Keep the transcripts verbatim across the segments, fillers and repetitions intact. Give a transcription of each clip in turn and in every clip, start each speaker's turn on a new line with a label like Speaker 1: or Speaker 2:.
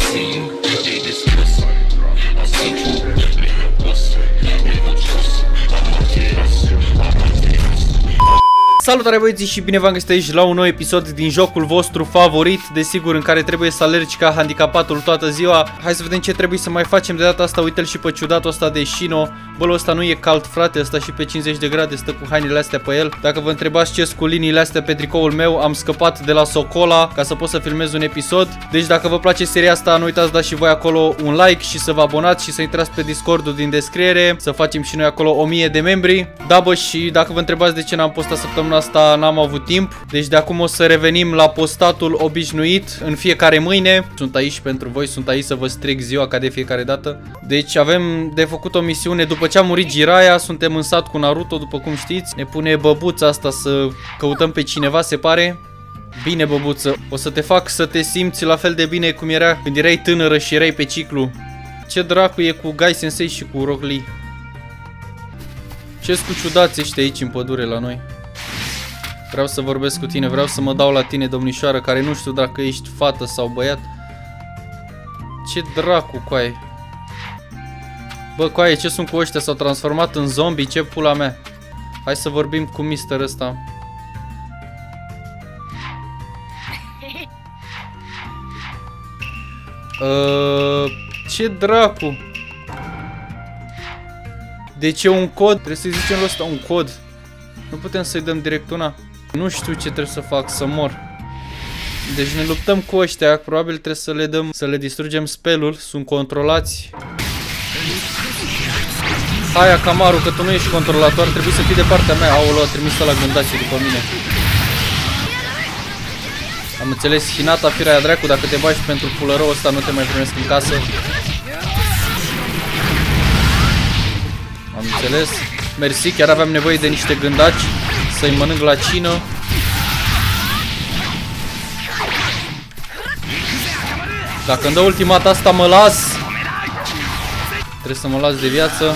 Speaker 1: Salutare băieții și bine v-am găsit aici la un nou episod din jocul vostru favorit, desigur în care trebuie să alergi ca handicapatul toată ziua. Hai să vedem ce trebuie să mai facem de data asta. Uite-l și pe ciudatul ăsta de Shino. Bă, ăsta nu e cald, frate, ăsta și pe cincizeci de grade stă cu hainele astea pe el. Dacă vă întrebați ce cu liniile astea pe tricoul meu, am scăpat de la Socola ca să pot să filmez un episod. Deci dacă vă place seria asta, nu uitați să dați și voi acolo un like și să vă abonați și să intrați pe Discordul din descriere, să facem și noi acolo o mie de membri. Da, bă, și dacă vă întrebați de ce n-am postat săptămâna asta, n-am avut timp. Deci de acum o să revenim la postatul obișnuit în fiecare mâine. Sunt aici pentru voi, sunt aici să vă stric ziua ca de fiecare dată. Deci avem de făcut o misiune. După ce a murit Jiraiya, suntem în sat cu Naruto, după cum știți. Ne pune băbuța asta să căutăm pe cineva, se pare. Bine, băbuță, o să te fac să te simți la fel de bine cum era când erai tânără și erai pe ciclu. Ce dracu e cu Gai Sensei și cu Rock Lee? Ce-s cu ciudați ăștia aici în pădure la noi? Vreau să vorbesc cu tine, vreau să mă dau la tine, domnișoară, care nu știu dacă ești fată sau băiat. Ce dracu, coaie? Bă, coaie, ce sunt cu ăștia? S-au transformat în zombie, ce pula mea? Hai să vorbim cu mister ăsta. Uh, ce dracu? Deci e un cod, trebuie să-i zicem lui ăsta un cod. Nu putem să-i dăm direct una. Nu știu ce trebuie să fac, să mor. Deci ne luptăm cu ăștia. Probabil trebuie să le dăm, să le distrugem spelul. Sunt controlați. Hai, Akamaru, că tu nu ești controlator. Trebuie să fii de partea mea. Aoleu, a trimis la gândație după mine. Am înțeles, Hinata, firea aia dracu. Dacă te bagi pentru pulărău ăsta, nu te mai primesc în casă. Am înțeles. Mersi, chiar aveam nevoie de niște gândaci să-i mănânc la cină. Dacă îmi dă ultimata asta, mă las. Trebuie să mă las de viață.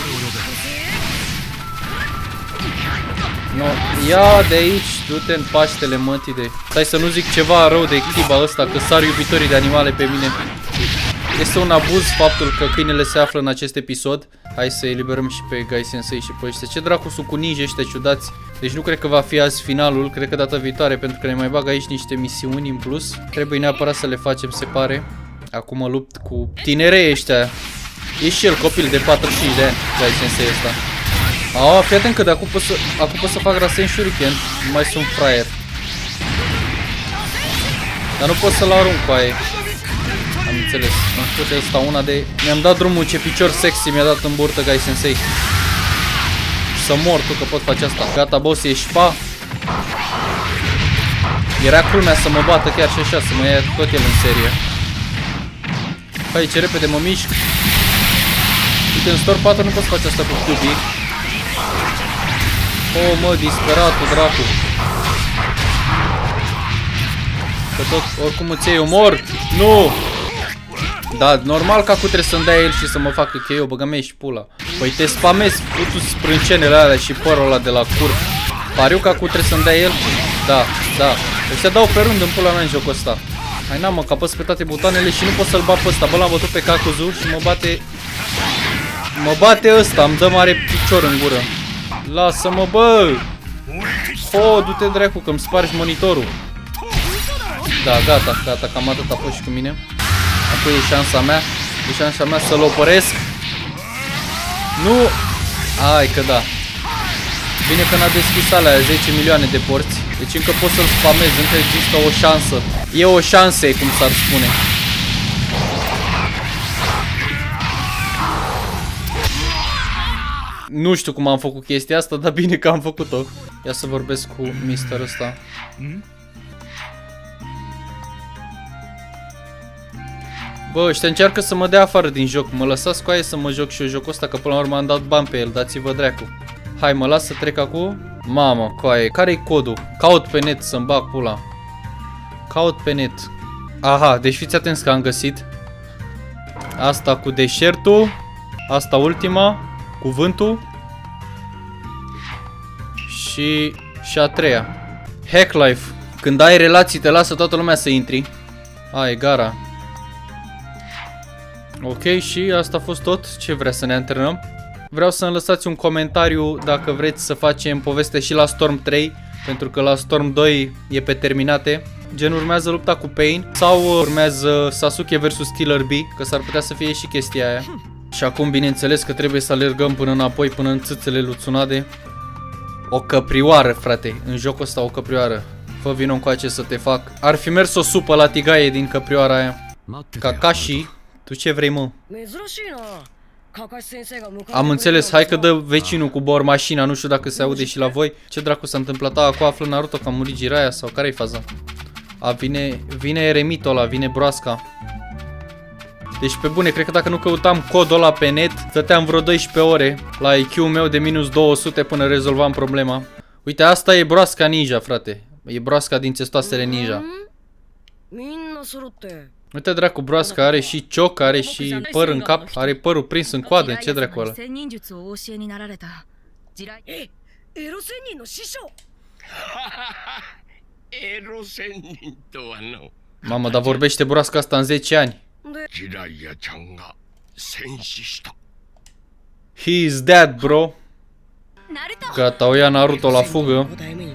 Speaker 1: No, ia de aici, du-te în paștele mătii de... Stai să nu zic ceva rău de Kiba ăsta, că sar iubitorii de animale pe mine. Este un abuz faptul că câinele se află în acest episod. Hai să eliberăm și pe Gai Sensei și pe ăștia. Ce dracu sunt cu ninja ăștia ciudați? Deci nu cred că va fi azi finalul, cred că data viitoare, pentru că ne mai bag aici niște misiuni în plus. Trebuie neapărat să le facem, se pare. Acum mă lupt cu tinerei ăștia. E și el copil de patruzeci și cinci de ani, Gai Sensei ăsta. Aua, fii atent că de acum pot să, acum pot să fac Rasen Shuriken. Nu mai sunt fraier. Dar nu pot să-l arunc cu aia. Am înțeles. Am spus asta una de... Mi-am dat drumul, ce picior sexy mi-a dat în burtă Gai Sensei. Să mor tu că pot face asta. Gata, boss, ești pa. Era culmea să mă bată chiar și așa, să mă ia tot el în serie. Hai, ce repede mă mișc. Uite, în Store patru nu poți face asta cu cubii. Oh, mă, disperatul, dracu. Că tot, oricum îți iei umor. Nu! Da, normal că acum trebuie să-mi dea el și să mă facă că eu, băga mea și pula. Păi te spamezi, putu sprâncenele alea și părul ăla de la cur. Pariu că acum trebuie să-mi dea el? Da, da. Ăștia dau pe rând în pula mea în jocul ăsta. Hai, n-am, mă, că apăs pe toate butoanele și nu pot să-l bat pe ăsta. Bă, l-am bătut pe Kakuzu și mă bate... Mă bate ăsta, îmi dă mare picior în gură. Lasă-mă, bă! Oh, du-te dracu, că-mi spargi monitorul. Da, gata, gata, cam atât a fost și cu mine. Acum e șansa mea, e șansa mea să-l opăresc. Nu! Hai că da. Bine că n-a deschis alea zece milioane de porți. Deci încă pot să-l spamez, încă există o șansă. E o șansă, cum s-ar spune. Nu știu cum am făcut chestia asta, dar bine că am făcut-o. Ia să vorbesc cu mister ăsta. Bă, ăștia încearcă să mă dea afară din joc. Mă lăsați cu aia să mă joc și eu jocul ăsta, că până la urmă am dat bani pe el. Dați-vă dracu. Hai, mă las să trec acum. Mamă, coaie, care-i codul? Caut pe net să-mi bag pula. Caut pe net. Aha, deci fiți atenți că am găsit. Asta cu deșertul. Asta ultima. Cuvântul. Și... și a treia. Hack Life. Când ai relații te lasă toată lumea să intri. A, e gara. Ok, și asta a fost tot. Ce vrea să ne antrenăm? Vreau să-mi lăsați un comentariu dacă vreți să facem poveste și la Storm trei, pentru că la Storm doi e pe terminate. Gen urmează lupta cu Pain sau urmează Sasuke versus Killer Bee, că s-ar putea să fie și chestia aia. Și acum bineînțeles că trebuie să alergăm până înapoi, până în țâțele lui Tsunade. O căprioară, frate, în jocul ăsta o căprioară. Fă vino încoace să te fac. Ar fi mers o supă la tigaie din căprioara aia. Kakashi, tu ce vrei, mă? Am înțeles, hai că dă vecinul cu bor mașina, nu știu dacă se aude și la voi. Ce dracu s-a întâmplat? A, acum află Naruto că a murit Jiraiya sau care-i faza? A, vine, vine Eremito ăla, vine broasca. Deci pe bune, cred că dacă nu căutam codul ăla pe net, stăteam vreo doisprezece ore la I Q-ul meu de minus două sute până rezolvam problema. Uite, asta e broasca ninja, frate. E broasca din țestoasele ninja. Uite, dracu, broasca are și cioc, are și păr în cap, are părul prins în coadă. Ce dracu ăla? Mamă, dar vorbește broasca asta în zece ani. He is dead, bro. Gata, o ia Naruto la fugă.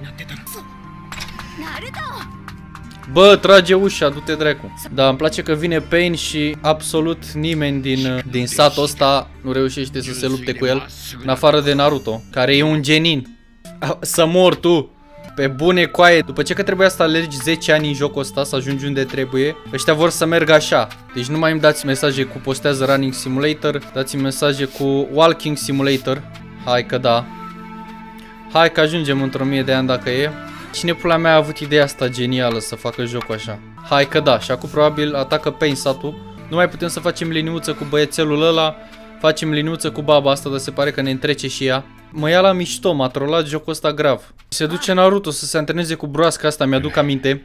Speaker 1: Bă, trage ușa, du-te dracu. Da, îmi place că vine Pain și absolut nimeni din, din satul ăsta nu reușește să se lupte cu el, în afară de Naruto, care e un genin. Să mor tu. Pe bune, coaie. După ce că trebuia să alergi zece ani în jocul ăsta, să ajungi unde trebuie, ăștia vor să meargă așa. Deci nu mai îmi dați mesaje cu postează Running Simulator, dați-mi mesaje cu Walking Simulator. Hai că da. Hai că ajungem într-o mie de ani dacă e. Cine pula mea a avut ideea asta genială să facă jocul așa? Hai că da. Și acum probabil atacă Pain satul. Nu mai putem să facem liniuță cu băiețelul ăla. Facem liniuță cu baba asta, dar se pare că ne întrece și ea. Mă ia la mișto, m-a trollat jocul ăsta grav. Se duce Naruto să se antreneze cu broasca asta, mi-aduc aminte.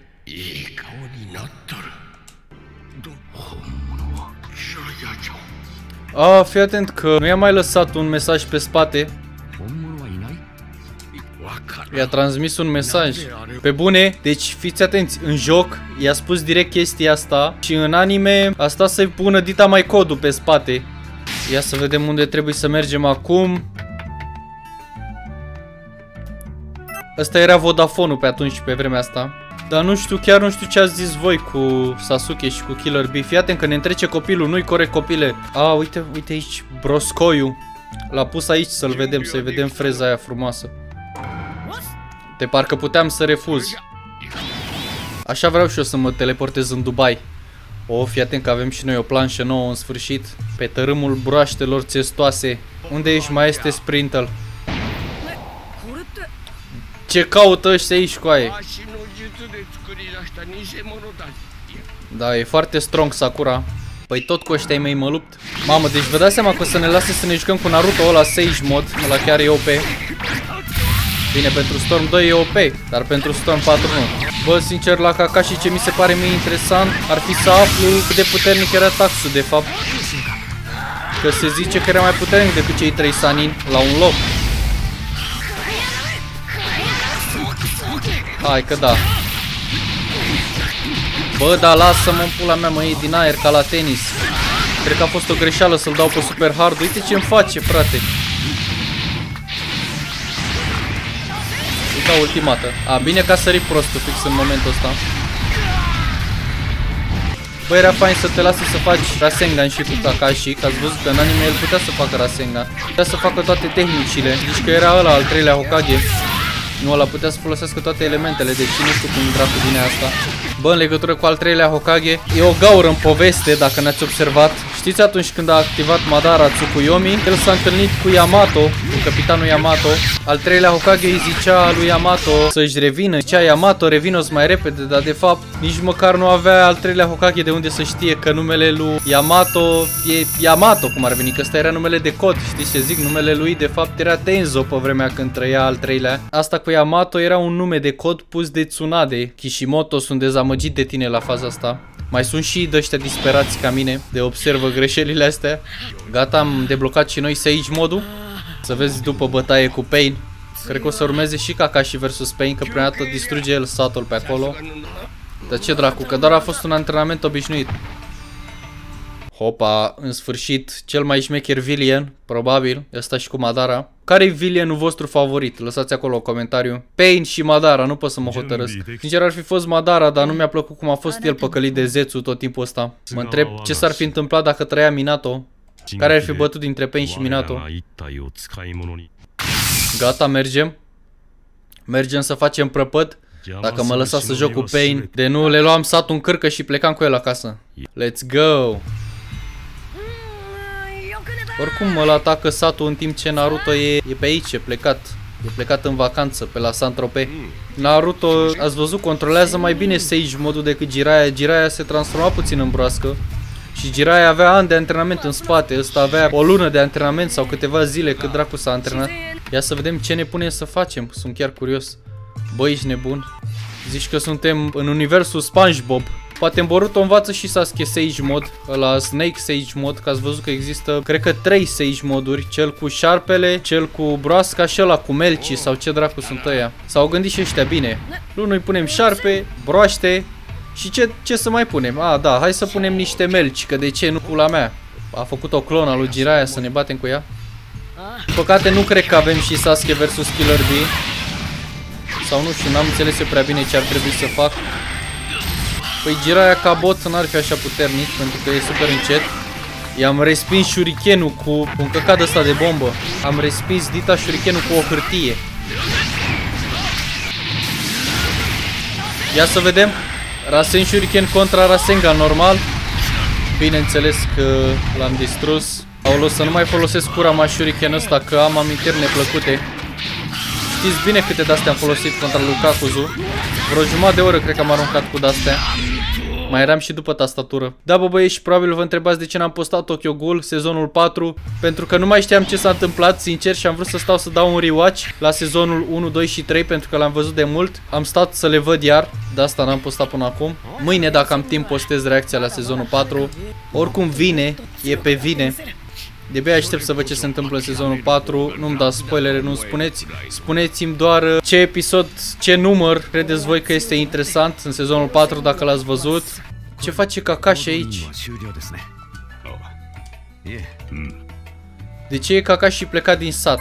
Speaker 1: A, fii atent că nu i-a mai lăsat un mesaj pe spate. I-a transmis un mesaj. Pe bune, deci fiți atenți, în joc i-a spus direct chestia asta și în anime a stat să-i pună dita mai codul pe spate. Ia să vedem unde trebuie să mergem acum. Ăsta era Vodafone-ul pe atunci, pe vremea asta. Dar nu știu, chiar nu știu ce ați zis voi cu Sasuke și cu Killer Bee. Fii atent că ne întrece copilul, nu-i corect, copile. A, uite, uite aici, broscoiul. L-a pus aici să-l vedem, să-i vedem freza aia frumoasă. De parcă puteam să refuz. Așa vreau și eu să mă teleportez în Dubai. O, fii atent că avem și noi o planșă nouă în sfârșit. Pe tărâmul broaștelor țestoase. Unde ești, maestre Sprintel? Ce caută ăștia aici, coaie? Da, e foarte strong Sakura. Păi tot cu ăștia mei mă lupt. Mamă, deci vă dați seama că o să ne lase să ne jucăm cu Naruto ăla Sage mod. Ăla chiar e O P. Bine, pentru Storm doi e O P, dar pentru Storm patru nu. Bă, sincer, la Kakashi ce mi se pare mie interesant ar fi să aflu cât de puternic era Tatsu, de fapt. Că se zice că era mai puternic decât cei trei Sanin la un loc. Hai că da. Bă, da, lasă-mă în pula mea, mă iei din aer ca la tenis. Cred că a fost o greșeală să-l dau pe super hard. Uite ce-mi face, frate. Uita ultimată. A, bine că a sărit prostul fix în momentul ăsta. Bă, era fain să te lase să faci Rasengan și cu Kakashi, că ați văzut că în anime el putea să facă Rasengan. Putea să facă toate tehnicile. Deci că era ăla al treilea Hokage. Nu, ăla putea să folosească toate elementele, deci nu știu cum dracu vine asta. Bă, în legătură cu al treilea Hokage, e o gaură în poveste, dacă n-ați observat. Știți atunci când a activat Madara Tsukuyomi, el s-a întâlnit cu Yamato, cu capitanul Yamato. Al treilea Hokage îi zicea lui Yamato să-și revină. Zicea Yamato, revină-ți mai repede, dar de fapt nici măcar nu avea al treilea Hokage de unde să știe că numele lui Yamato e Yamato, cum ar veni, că ăsta era numele de cod. Știți ce zic? Numele lui de fapt era Tenzo pe vremea când trăia al treilea. Asta cu Yamato era un nume de cod pus de Tsunade. Kishimoto, sunt dezamăgit de tine la faza asta. Mai sunt și de ăștia disperați ca mine, de observă greșelile astea. Gata, am deblocat și noi Sage modul. Să vezi după bătaie cu Pain. Cred că o să urmeze și Kakashi versus Pain, că prima dată distruge el satul pe acolo. Dar ce dracu, că doar a fost un antrenament obișnuit. Hopa, în sfârșit, cel mai șmecher villain, probabil, ăsta și cu Madara. Care-i villainul vostru favorit? Lăsați acolo un comentariu. Pain și Madara, nu pot să mă hotărăsc. Sincer ar fi fost Madara, dar nu mi-a plăcut cum a fost el păcălit de Zetsu tot timpul ăsta. Mă întreb ce s-ar fi întâmplat dacă trăia Minato. Care ar fi bătut dintre Pain și Minato? Gata, mergem. Mergem să facem prăpăt. Dacă mă lăsa să joc cu Pain, de nu le luam satul în cârcă și plecam cu el acasă. Let's go! Oricum mă atacă satul în timp ce Naruto e, e pe aici, e plecat. E plecat în vacanță pe la Saint-Tropez. Naruto, ați văzut, controlează mai bine Sage modul decât Jiraiya. Jiraiya se transforma puțin în broască. Și Jiraiya avea ani de antrenament în spate. Ăsta avea o lună de antrenament sau câteva zile cât dracu s-a antrenat. Ia să vedem ce ne punem să facem. Sunt chiar curios. Băi, ești nebun. Zici că suntem în universul SpongeBob. Poate Boruto învață și Sasuke Sage mod, la Snake Sage mod, că ați văzut că există, cred că trei Sage moduri, cel cu șarpele, cel cu broasca și ăla cu melci sau ce dracu sunt ăia. S-au gândit și ăștia bine. Nu, noi punem șarpe, broaște și ce, ce să mai punem? Ah, da, hai să punem niște melci, că de ce nu pula mea? A făcut o clonă lui Jiraiya să ne batem cu ea. Din păcate nu cred că avem și Sasuke versus Killer Bee. Sau nu știu, n-am înțeles eu prea bine ce ar trebui să fac. Păi Jiraiya ca bot n-ar fi așa puternic, pentru că e super încet. I-am respins shurikenul cu un căcat ăsta de bombă. Am respins dita shurikenul cu o hârtie. Ia să vedem. Rasen shuriken contra Rasengan normal. Bineînțeles că l-am distrus. Aolo, să nu mai folosesc Kurama shuriken ăsta, că am amintiri neplăcute. Știți bine câte de-astea am folosit contra lui Kakuzu. Vreo jumătate de oră cred că am aruncat cu de-astea. Mai eram și după tastatură. Da, bă băieți, și probabil vă întrebați de ce n-am postat Tokyo Ghoul sezonul patru. Pentru că nu mai știam ce s-a întâmplat, sincer, și am vrut să stau să dau un rewatch la sezonul unu, doi și trei, pentru că l-am văzut de mult. Am stat să le văd iar, de asta n-am postat până acum. Mâine, dacă am timp, postez reacția la sezonul patru. Oricum vine, e pe vine. De-abia aștept să văd ce se întâmplă în sezonul patru. Nu-mi dați spoilere, nu spuneți. Spuneți-mi doar ce episod, ce număr credeți voi că este interesant în sezonul patru, dacă l-ați văzut. Ce face Kakashi aici? De ce e Kakashi plecat din sat?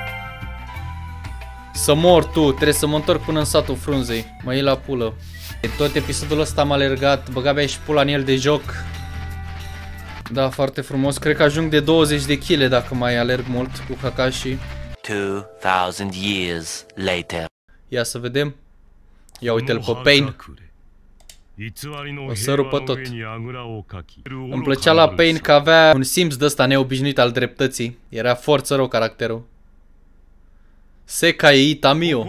Speaker 1: Să mor tu, trebuie să mă întorc până în satul frunzei. Mă iei la pulă. Tot episodul ăsta m-a alergat, băga bea și pula în el de joc. Da, foarte frumos. Cred că ajung de douăzeci de kilograme dacă mai alerg mult cu Kakashi. two thousand years later. Ia să vedem. Ia uite-l pe Pain. O să rupă tot. Îmi plăcea la Pain că avea un simț de ăsta neobișnuit al dreptății. Era forță rău caracterul. Sekai Itamio.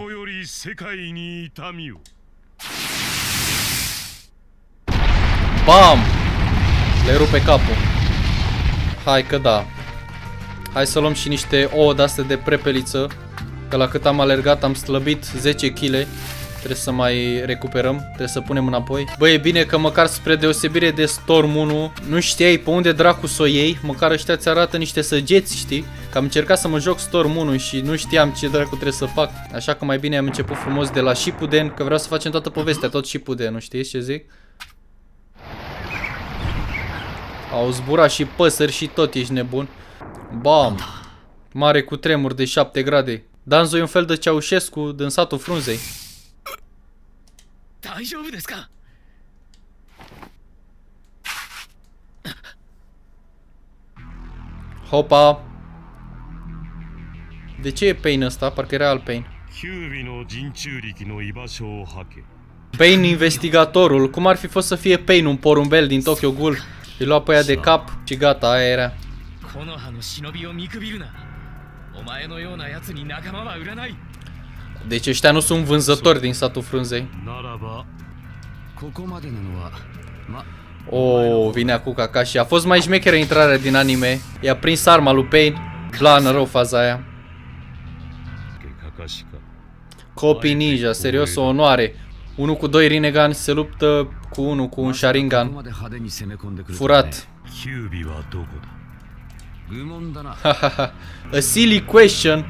Speaker 1: Bam! Le rupe capul. Hai că da. Hai să luăm și niște ouă de-astea de prepeliță. Că la cât am alergat am slăbit zece kilograme. Trebuie să mai recuperăm. Trebuie să punem înapoi. Băi, e bine că măcar spre deosebire de Storm unu nu știai pe unde dracu să o iei. Măcar ăștia ți arată niște săgeți, știi? Că am încercat să mă joc Storm unu și nu știam ce dracu trebuie să fac. Așa că mai bine am început frumos de la Shippuden. Că vreau să facem toată povestea, tot Shippuden, nu știți ce zic? Au zburat și păsări și tot, ești nebun. Bam! Mare cutremur de șapte grade. Danzo e un fel de Ceaușescu din satul frunzei. Hopa! De ce e Pain ăsta? Parcă era alt Pain. Pain investigatorul. Cum ar fi fost să fie Pain un porumbel din Tokyo Ghoul? Îi lua pe ea de cap și gata, aia era. Deci ăștia nu sunt vânzători din satul frunzei. Oh, vine acum Kakashi. A fost mai șmecheră intrarea din anime. I-a prins arma lui Pain. Blană rău faza aia. Copii ninja, serios, o onoare. Unul cu doi Rinnegan se luptă cu unul cu un Sharingan furat. Hahaha. A silly question.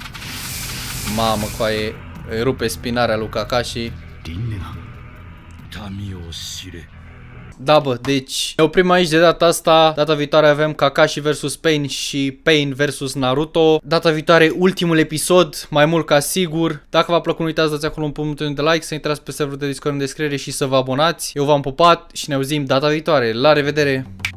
Speaker 1: Mamă, coaie, îi rupe spinarea lui Kakashi. Da, bă, deci ne oprim aici de data asta. Data viitoare avem Kakashi versus Pain și Pain versus Naruto. Data viitoare ultimul episod, mai mult ca sigur. Dacă v-a plăcut, nu uitați, dați acolo un punct de like, să intrați pe serverul de Discord în descriere și să vă abonați. Eu v-am pupat și ne auzim data viitoare. La revedere!